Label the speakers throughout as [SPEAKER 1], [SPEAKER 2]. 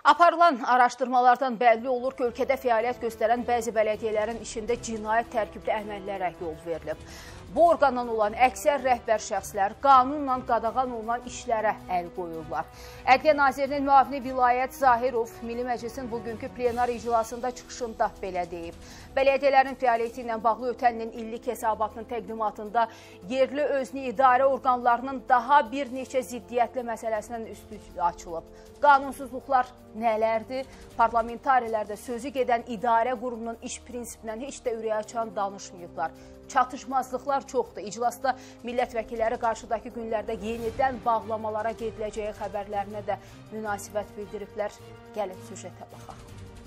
[SPEAKER 1] Aparılan araşdırmalardan bəlli olur ki, ölkədə fəaliyyət göstərən bəzi bələdiyyələrin işində cinayət tərkibli əməllərə yol verilib. Bu orqandan olan əksər rəhbər şəxslər qanunla qadağan olunan işlərə əl qoyurlar. Ədliyyə Nazirinin müavini Vilayət Zahirov Milli Məclisin bugünkü plenar iclasında çıxışında belə deyib. Bələdiyyələrin fəaliyyəti ilə bağlı ötən ilin illik hesabatının təqdimatında yerli özünü idarə orqanlarının daha bir neçə ziddiyyətli məsələsindən üstü açılıb. Qanunsuzluqlar nələrdir? Parlamentarilər də sözü gedən idarə qurumunun iş prinsipindən heç də ürək açan danışmayıblar. Çatışmazlıqlar çoxdur. İclasda millət vəkilləri qarşıdakı günlərdə yenidən bağlamalara gediləcəyi xəbərlərinə də münasibət bildiriblər. Gəlin süjetə baxaq.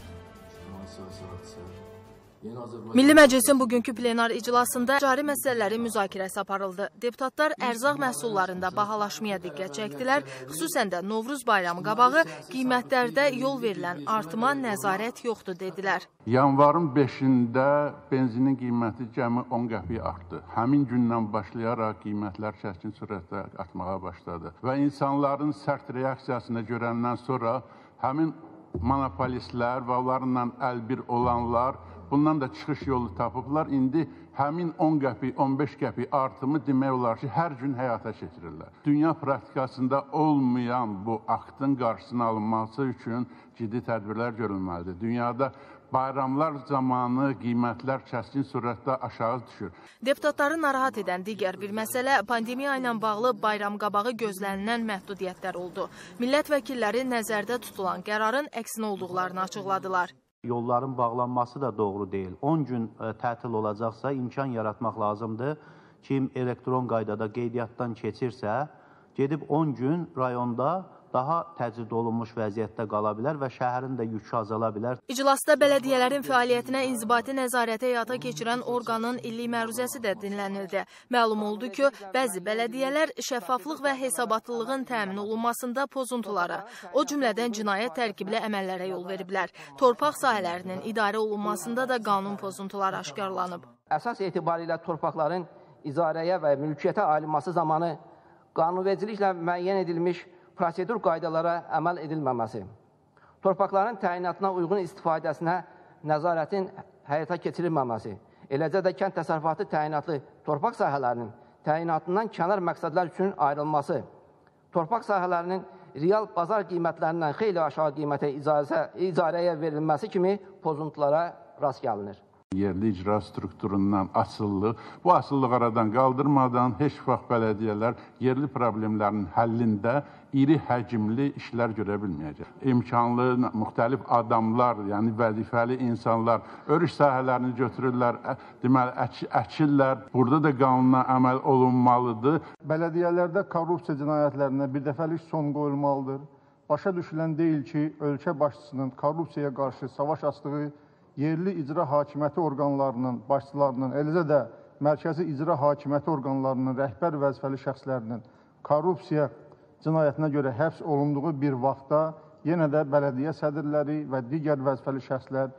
[SPEAKER 2] Milli Məclisin bugünkü plenar iclasında cari məsələləri müzakirəsi aparıldı. Deputatlar ərzaq məhsullarında bahalaşmaya diqqət çəkdilər, xüsusən də Novruz bayramı qabağı qiymətlərdə yol verilən artıma nəzarət yoxdur dedilər.
[SPEAKER 3] Yanvarın 5-də benzinin qiyməti cəmi 10 qəpik artdı. Həmin gündən başlayaraq qiymətlər kəskin sürətlə artmağa başladı və insanların sərt reaksiyasını görəndən sonra həmin monopolistlər və onlarla əlbir olanlar bundan da çıxış yolu tapıblar. İndi həmin 10 qəpik, 15 qəpik artımı demək olar ki, hər gün həyata keçirirlər. Dünya praktikasında olmayan bu aktın qarşısının alınması üçün ciddi tədbirlər görülməlidir. Dünyada bayramlar zamanı qiymətlər kəskin sürətlə aşağı düşür.
[SPEAKER 2] Deputatları narahat edən digər bir məsələ pandemiya ilə bağlı bayram qabağı gözlənilən məhdudiyyətlər oldu. Millət vəkilləri nəzərdə tutulan qərarın əksinə olduqlarını açıqladılar.
[SPEAKER 4] Yolların bağlanması da doğru deyil. 10 gün tətil olacaqsa imkan yaratmaq lazımdır. Kim elektron qaydada qeydiyyatdan keçirsə, gedib 10 gün rayonda daha təcrid olunmuş vəziyyətdə qala bilər və şəhərin də yükü azala bilər.
[SPEAKER 2] İclasda bələdiyyələrin fəaliyyətinə inzibati nəzarəti həyata keçirən orqanın illik məruzəsi də dinlənildi. Məlum oldu ki, bəzi bələdiyyələr şəffaflıq və hesabatlılığın təmin olunmasında pozuntulara, o cümlədən cinayət tərkibli əməllərə yol veriblər. Torpaq sahələrinin idarə olunmasında da qanun pozuntuları aşkarlanıb.
[SPEAKER 5] Əsas etibarilə torpaqların icarəyə və mülkiyyətə ayrılması zamanı qanunvericiliklə müəyyən edilmiş prosedur qaydalara əməl edilməməsi, torpaqların təyinatına uyğun istifadəsinə nəzarətin həyata keçirilməməsi, eləcə də kənd təsərrüfatı təyinatlı torpaq sahələrinin təyinatından kənar məqsədlər üçün ayrılması, torpaq sahələrinin real bazar qiymətlərindən xeyli aşağı qiymətə icarəyə verilməsi kimi pozuntulara rast gəlinir.
[SPEAKER 3] Yerli icra strukturundan asıllıq, bu asıllıq aradan qaldırmadan heç vaxt bələdiyyələr yerli problemlərin həllində iri həcmli işlər görə bilməyəcək. İmkanlı, müxtəlif adamlar, yəni vəzifəli insanlar örüş sahələrini götürürlər, deməli, əkirlər. Burada da qanuna əməl olunmalıdır.
[SPEAKER 6] Bələdiyyələrdə korrupsiya cinayətlərinə bir dəfəlik son qoyulmalıdır. Başa düşülən deyil ki, ölkə başçısının korrupsiyaya qarşı savaş açdığı yerli icra hakimiyyəti orqanlarının başçılarının, eləcə də mərkəzi icra hakimiyyəti orqanlarının rəhbər vəzifəli şəxslərinin korrupsiya cinayətinə görə həbs olunduğu bir vaxtda yenə də bələdiyyə sədrləri və digər vəzifəli şəxslər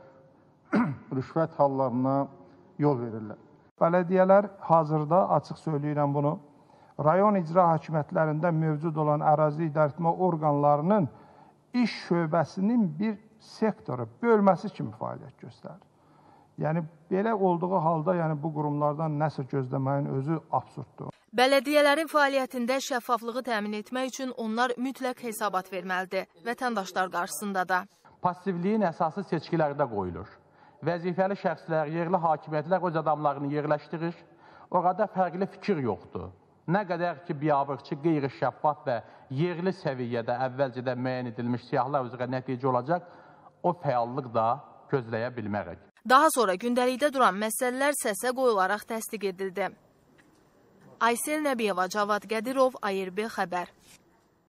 [SPEAKER 6] rüşvət hallarına yol verirlər.
[SPEAKER 7] Bələdiyyələr hazırda, açıq söyləyirəm bunu, rayon icra hakimiyyətlərində mövcud olan ərazi idarəetmə orqanlarının iş şöbəsinin bir sektoru, bölməsi kimi fəaliyyət göstərir. Yəni, belə olduğu halda bu qurumlardan nəsə gözləməyin özü absurddur.
[SPEAKER 2] Bələdiyyələrin fəaliyyətində şəffaflığı təmin etmək üçün onlar mütləq hesabat verməlidir, vətəndaşlar qarşısında da.
[SPEAKER 4] Passivliyin əsası seçkilərdə qoyulur. Vəzifəli şəxslər, yerli hakimiyyətlər öz adamlarını yerləşdirir. Orada fərqli fikir yoxdur. Nə qədər ki, biabırçı, qeyri-şəffaf və yerli səviyyədə əvvəlcədə müəyyən edilmiş siyahılar üzrə nəticə olacaq, o fəallıq da gözləyə bilmərək.
[SPEAKER 2] Daha sonra gündəlikdə duran məsələlər səsə qoyularaq təsdiq edildi. Aysel Nəbiyeva, Cavad Qədirov, ARB xəbər.